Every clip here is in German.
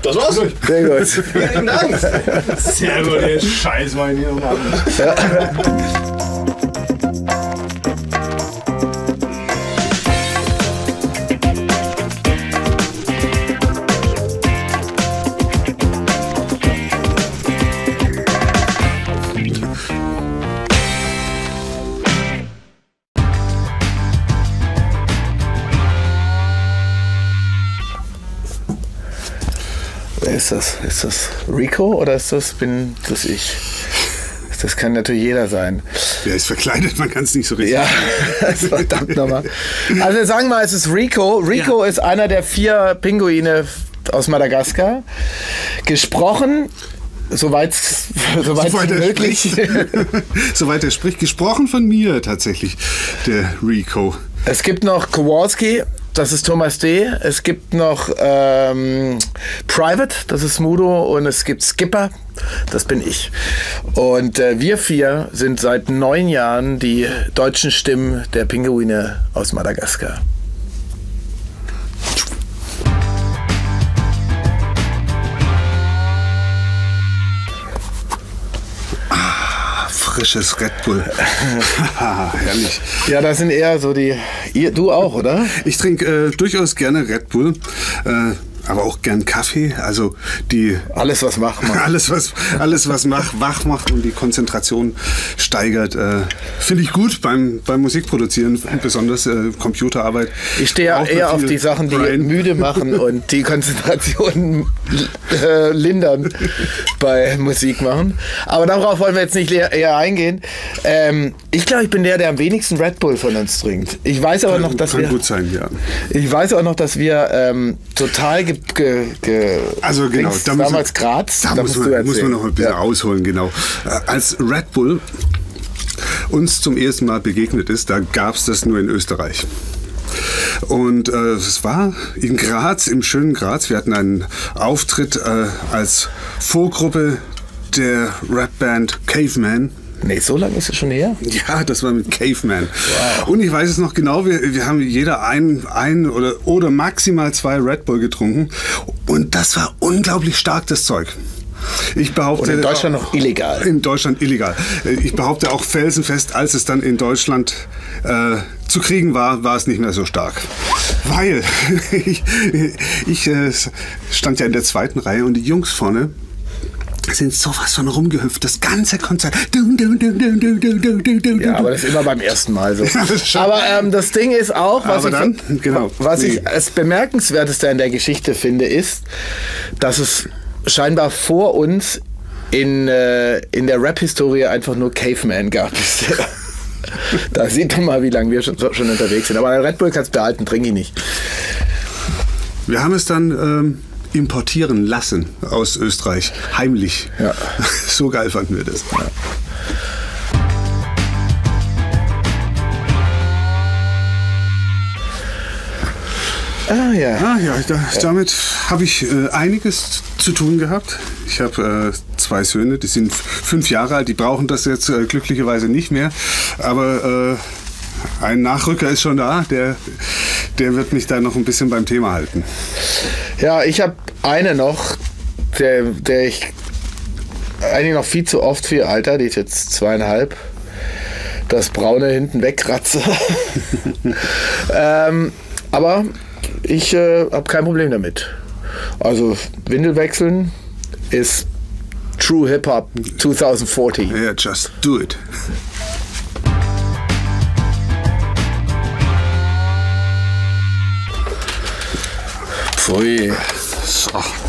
Das war's. Sehr gut. Vielen Dank. Sehr gut, der Scheiß war hier nochmal. Wer ist das? Ist das Rico oder bin das ich? Das kann natürlich jeder sein. Der ist verkleidet, man kann es nicht so richtig. Ja, verdammt nochmal. Also sagen wir mal, es ist Rico. Rico ist einer der 4 Pinguine aus Madagaskar. Gesprochen, soweit möglich. Soweit er spricht. Gesprochen von mir tatsächlich, der Rico. Es gibt noch Kowalski, das ist Thomas D. Es gibt noch Private, das ist Mudo. Und es gibt Skipper, das bin ich. Und wir 4 sind seit 9 Jahren die deutschen Stimmen der Pinguine aus Madagaskar. Frisches Red Bull. Herrlich. Ja, das sind eher so du auch, oder? Ich trinke durchaus gerne Red Bull, aber auch gern Kaffee. Also alles, was wach macht. Alles, was wach macht und die Konzentration steigert, finde ich gut beim Musikproduzieren, besonders Computerarbeit. Ich stehe eher auf die Sachen, die müde machen und die Konzentration lindern bei Musik machen. Aber darauf wollen wir jetzt nicht eher eingehen. Ich glaube, ich bin der am wenigsten Red Bull von uns trinkt. Ich weiß aber noch, dass wir... gut sein, ja. Ich weiß auch noch, dass wir total also genau, damals Graz. Da muss man noch ein bisschen ausholen, genau. Als Red Bull uns zum ersten Mal begegnet ist, da gab es das nur in Österreich. Und es war in Graz, im schönen Graz. Wir hatten einen Auftritt als Vorgruppe der Rapband Caveman. Nee, so lange ist es schon her? Ja, das war mit Caveman. Wow. Und ich weiß es noch genau, wir haben jeder ein oder maximal 2 Red Bull getrunken. Und das war unglaublich stark, das Zeug. Ich behaupte, und in Deutschland noch illegal. In Deutschland illegal. Ich behaupte auch felsenfest, als es dann in Deutschland zu kriegen war, war es nicht mehr so stark. Weil ich stand ja in der 2. Reihe und die Jungs vorne sind sowas von rumgehüpft, das ganze Konzert. Ja, aber das ist immer beim ersten Mal so. Aber das Ding ist auch, was ich als bemerkenswerteste an der Geschichte finde, ist, dass es scheinbar vor uns in der Rap-Historie einfach nur Caveman gab bisher. Da sieht man mal, wie lange wir schon unterwegs sind. Aber Red Bull kannst du behalten, trinke ich nicht. Wir haben es dann importieren lassen aus Österreich. Heimlich. Ja. So geil fanden wir das. Ja. Damit habe ich einiges zu tun gehabt. Ich habe 2 Söhne, die sind 5 Jahre alt, die brauchen das jetzt glücklicherweise nicht mehr. Aber ein Nachrücker ist schon da, der wird mich da noch ein bisschen beim Thema halten. Ja, ich habe eine noch, der ich eigentlich noch viel zu oft viel Alter, die ist jetzt 2,5, das braune hinten wegkratze. Aber ich habe kein Problem damit. Also Windel wechseln ist True Hip Hop 2040. Yeah, just do it. Pfui. So.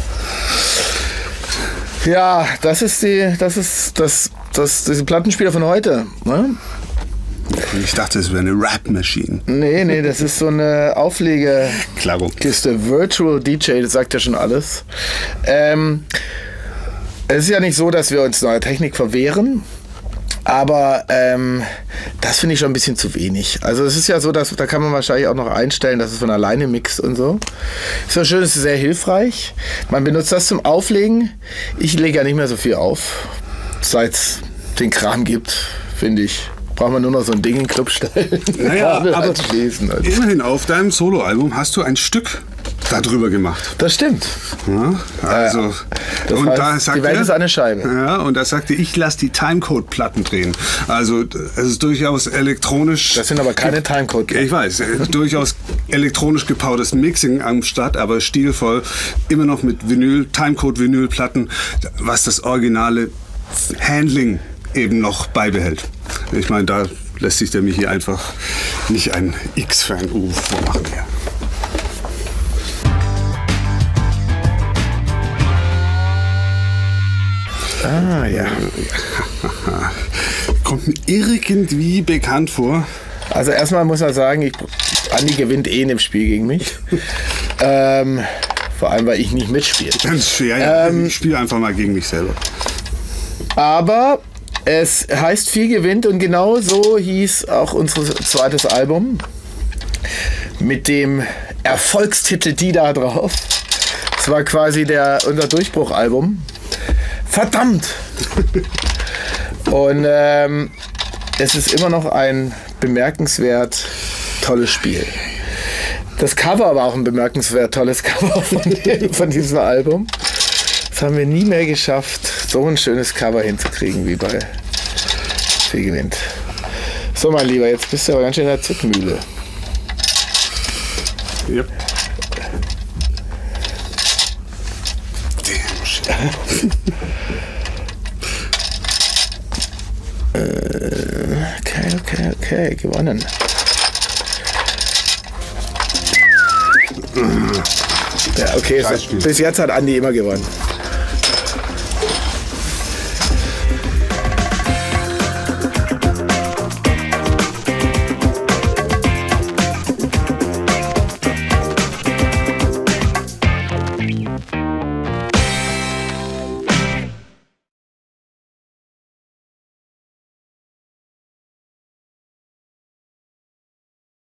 Ja, das ist diese Plattenspieler von heute. Ne? Ich dachte, es wäre eine Rap-Machine. Nee, das ist so eine Auflegekiste. Virtual DJ, das sagt ja schon alles. Es ist ja nicht so, dass wir uns neuer Technik verwehren. Aber das finde ich schon ein bisschen zu wenig. Also es ist ja so, dass da kann man wahrscheinlich auch noch einstellen, dass es von alleine mixt und so. Ist ja schön, es ist sehr hilfreich. Man benutzt das zum Auflegen. Ich lege ja nicht mehr so viel auf, seit es den Kram gibt, finde ich. Braucht man nur noch so ein Ding in den Club stellen. Naja, aber immerhin auf deinem Soloalbum hast du ein Stück darüber gemacht. Das stimmt. Ja, also, das und heißt, da sagt die Welt ist eine Scheibe. Ja, und da sagte ich, lasse die Timecode-Platten drehen. Also es ist durchaus elektronisch. Das sind aber keine Timecode-Platten. Ich weiß, durchaus elektronisch gepowertes Mixing am Start, aber stilvoll, immer noch mit Vinyl, Timecode-Vinyl-Platten, was das originale Handling eben noch beibehält. Ich meine, da lässt sich der Michi einfach nicht ein X-Fan vormachen. Ja. Ah, ja. Kommt mir irgendwie bekannt vor. Also erstmal muss man sagen, Andi gewinnt in dem Spiel gegen mich. Vor allem, weil ich nicht mitspiele. Ganz schwer, ja. Ich spiele einfach mal gegen mich selber. Aber es heißt viel gewinnt und genau so hieß auch unser zweites Album. Mit dem Erfolgstitel Die da drauf. Das war quasi unser Durchbruchalbum. Verdammt! Und es ist immer noch ein bemerkenswert tolles Spiel. Das Cover war auch ein bemerkenswert tolles Cover von diesem Album. Das haben wir nie mehr geschafft, so ein schönes Cover hinzukriegen wie bei Viel gewinnt. So, mein Lieber, jetzt bist du aber ganz schön in der Zwickmühle. Yep. Okay, gewonnen. Ja, okay, bis jetzt hat Andi immer gewonnen.